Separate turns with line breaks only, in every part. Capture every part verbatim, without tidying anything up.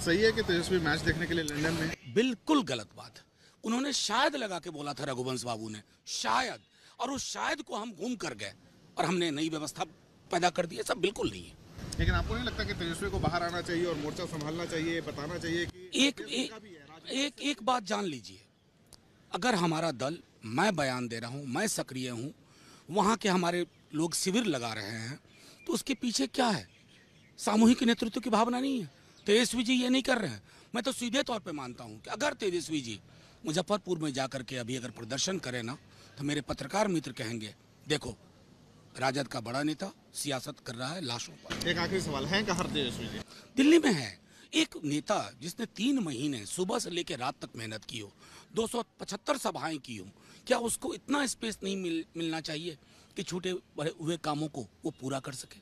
सही है कि तेजस्वी मैच देखने के लिए लंदन में?
बिल्कुल गलत बात। उन्होंने शायद लगा के बोला था रघुवंश बाबू ने, शायद, और उस शायद को हम घूम कर गए और हमने नई व्यवस्था पैदा कर दी। सब बिल्कुल नहीं है।
लेकिन आपको नहीं लगता कि तेजस्वी को बाहर आना चाहिए और मोर्चा संभालना चाहिए, बताना चाहिए कि
एक एक, एक एक बात जान लीजिए, अगर हमारा दल, मैं बयान दे रहा हूं, मैं सक्रिय हूं, वहां के हमारे लोग शिविर लगा रहे हैं, तो उसके पीछे क्या है? सामूहिक नेतृत्व की भावना नहीं है। तेजस्वी जी ये नहीं कर रहे हैं। मैं तो सीधे तौर पे मानता हूं कि अगर तेजस्वी जी मुजफ्फरपुर में जाकर के अभी अगर प्रदर्शन करें ना, तो मेरे पत्रकार मित्र कहेंगे देखो राजद का बड़ा नेता सियासत कर रहा है लाशों पर।
एक आखिरी सवाल है, कहाँ तेजस्वी जी?
दिल्ली में है। एक नेता जिसने तीन महीने सुबह से लेकर रात तक मेहनत की हो, दो सौ पचहत्तर सभाएं की हो, क्या उसको इतना स्पेस नहीं मिल, मिलना चाहिए कि छूटे बड़े हुए कामों को वो पूरा कर सके?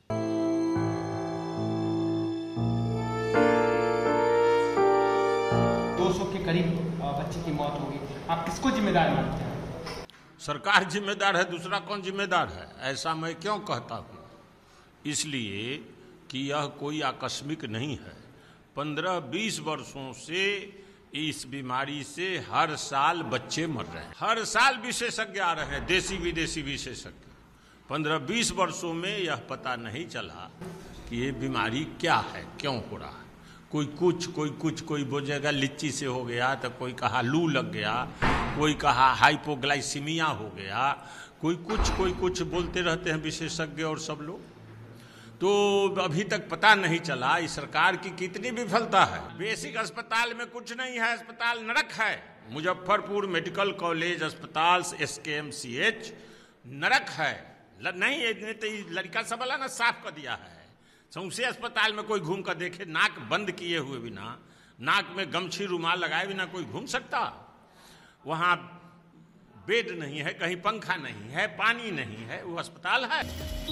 दो सौ के करीब बच्चे की मौत होगी, आप किसको जिम्मेदार मानते हैं?
सरकार जिम्मेदार है, दूसरा कौन जिम्मेदार है? ऐसा मैं क्यों कहता हूँ? इसलिए कि यह कोई आकस्मिक नहीं है। पंद्रह बीस वर्षों से इस बीमारी से हर साल बच्चे मर रहे हैं, हर साल विशेषज्ञ आ रहे हैं, देसी विदेशी विशेषज्ञ। पंद्रह बीस वर्षों में यह पता नहीं चला कि ये बीमारी क्या है, क्यों हो रहा है। कोई कुछ कोई कुछ कोई बोलेगा लिच्ची से हो गया, तो कोई कहा लू लग गया, कोई कहा हाइपोग्लाइसीमिया हो गया, कोई कुछ कोई कुछ बोलते रहते हैं विशेषज्ञ और सब लोग। तो अभी तक पता नहीं चला इस सरकार की कितनी विफलता है। बेसिक अस्पताल में कुछ नहीं है, अस्पताल नरक है। मुजफ्फरपुर मेडिकल कॉलेज अस्पताल S K M C H नरक है। नहीं ये तो लड़का सब वाला ना साफ कर दिया है। सौंसे अस्पताल में कोई घूम कर देखे, नाक बंद किए हुए बिना, नाक में गमछी रुमाल लगाए बिना कोई घूम सकता? वहाँ बेड नहीं है, कहीं पंखा नहीं है, पानी नहीं है, वो अस्पताल है?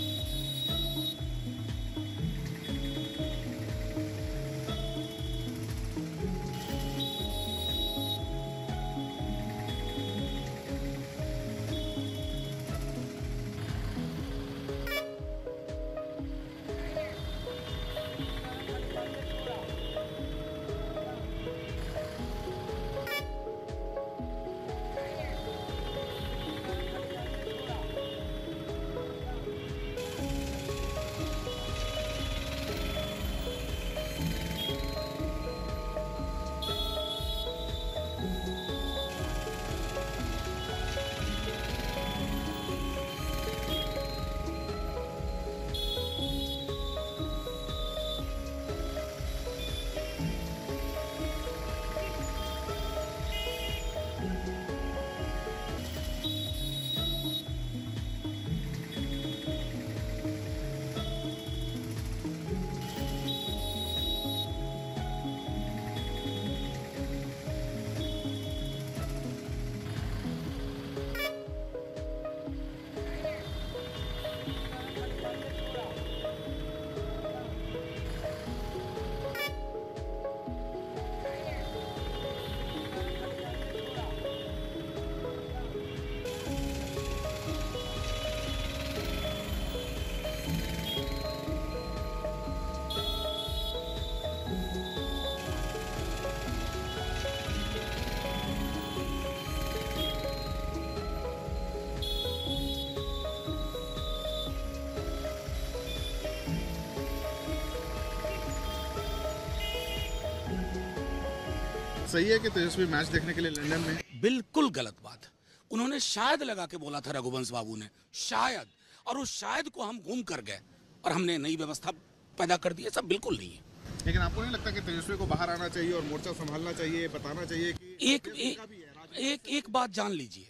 सही है कि तेजस्वी मैच देखने के लिए लंदन में?
बिल्कुल गलत बात। उन्होंने शायद लगा के बोला था रघुवंश बाबू ने, शायद, और उस शायद को हम घूम कर गए और हमने नई व्यवस्था पैदा कर दी। सब बिल्कुल नहीं है।
लेकिन आपको नहीं लगता कि तेजस्वी को बाहर आना चाहिए और मोर्चा संभालना चाहिए, बताना चाहिए कि
एक एक, एक एक बात जान लीजिए,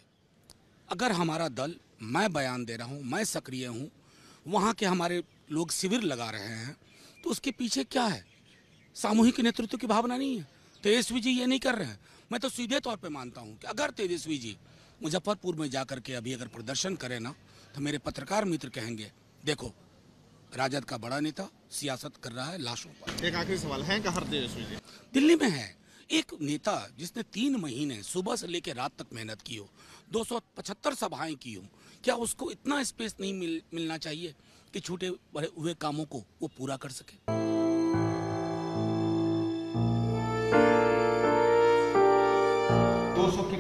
अगर हमारा दल, मैं बयान दे रहा हूं, मैं सक्रिय हूं, वहां के हमारे लोग शिविर लगा रहे हैं, तो उसके पीछे क्या है? सामूहिक नेतृत्व की भावना नहीं है। तेजस्वी जी ये नहीं कर रहे हैं। मैं तो सीधे तौर पे मानता हूं कि अगर तेजस्वी जी मुजफ्फरपुर में जाकर के अभी अगर प्रदर्शन करें ना, तो मेरे पत्रकार मित्र कहेंगे देखो राजद का बड़ा नेता सियासत कर रहा है लाशों पर।
एक आखिरी सवाल है, कहाँ तेजस्वी जी?
दिल्ली में है। एक नेता जिसने तीन महीने सुबह से लेकर रात तक मेहनत की हो, दो सौ पचहत्तर सभाएं की हो, क्या उसको इतना स्पेस नहीं मिल, मिलना चाहिए कि छूटे हुए कामों को वो पूरा कर सके?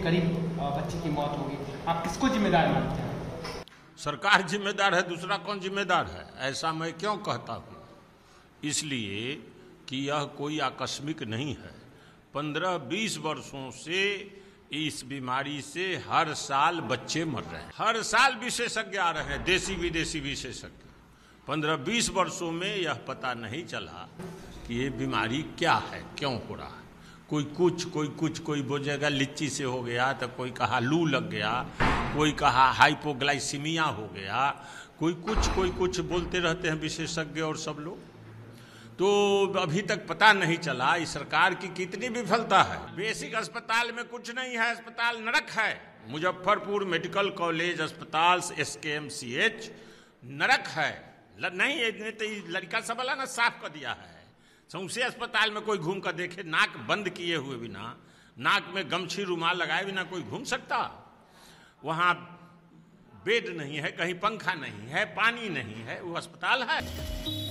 गरीब अ, बच्चे की मौत होगी, आप किसको जिम्मेदार मानते हैं?
सरकार जिम्मेदार है, दूसरा कौन जिम्मेदार है? ऐसा मैं क्यों कहता हूँ? इसलिए कि यह कोई आकस्मिक नहीं है। पंद्रह बीस वर्षों से इस बीमारी से हर साल बच्चे मर रहे हैं, हर साल विशेषज्ञ आ रहे हैं, देसी विदेशी विशेषज्ञ। पंद्रह बीस वर्षों में यह पता नहीं चला कि ये बीमारी क्या है, क्यों हो रहा है। कोई कुछ कोई कुछ कोई बोलेगा लिच्ची से हो गया, तो कोई कहा लू लग गया, कोई कहा हाइपोग्लाइसीमिया हो गया, कोई कुछ कोई कुछ बोलते रहते हैं विशेषज्ञ और सब लोग। तो अभी तक पता नहीं चला इस सरकार की कितनी विफलता है। बेसिक अस्पताल में कुछ नहीं है, अस्पताल नरक है। मुजफ्फरपुर मेडिकल कॉलेज अस्पताल S K M C H नरक है। ल, नहीं ये तो लड़का सब वाला ना साफ कर दिया है। सौंसे अस्पताल में कोई घूम कर देखे, नाक बंद किए हुए बिना, नाक में गमछी रुमाल लगाए बिना कोई घूम सकता? वहाँ बेड नहीं है, कहीं पंखा नहीं है, पानी नहीं है, वो अस्पताल है?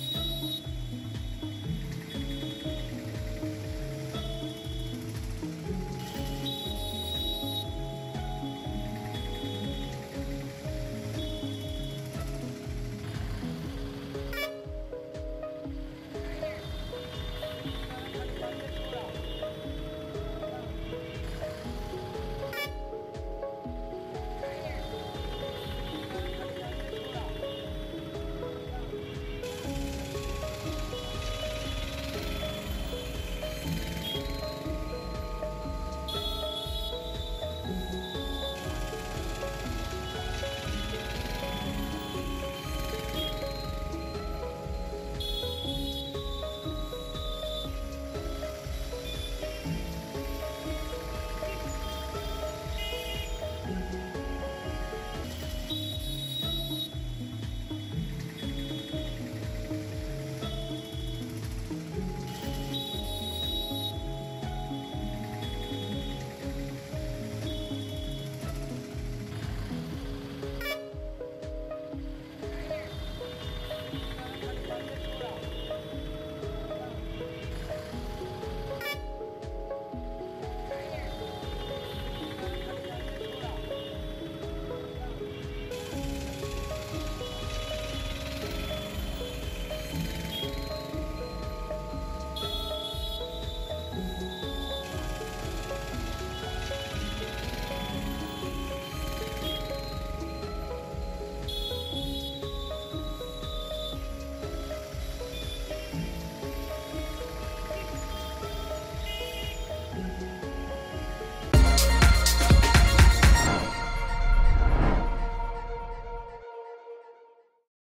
Thank you. Thank you.